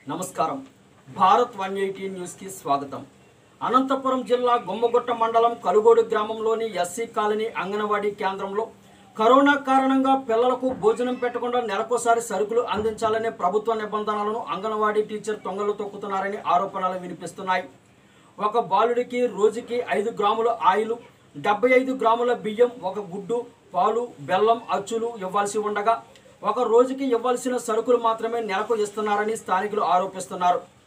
నమస్కారం. భారత్ 180 న్యూస్ కి స్వాగతం. అనంతపురం జిల్లా గుమ్మగుట్ట మండలం కలుగోడు గ్రామంలోని ఎస్సీ కాలనీ అంగన్వాడీ కేంద్రంలో కరోనా కారణంగా పిల్లలకు భోజనం పెట్టకుండా నెలకోసారి సరుకులు అందించాలనే ప్రభుత్వ నిబంధనలను అంగన్వాడీ టీచర్ తొంగలు తొక్కుతున్నారని ఆరోపణలు వినిపిస్తున్నాయి. ఒక బాలుడికి రోజుకి 5 గ్రాముల ఆయిల్, 75 గ్రాముల బియ్యం, ఒక గుడ్డు, పాలు, బెల్లం, అచ్చులు ఇవ్వాల్సి ఉండగా ఒక రోజుకి ఇవ్వాల్సిన సరుకులు మాత్రమే నెలకు ఇస్తున్నారని స్థానికులు ఆరోపిస్తున్నారు.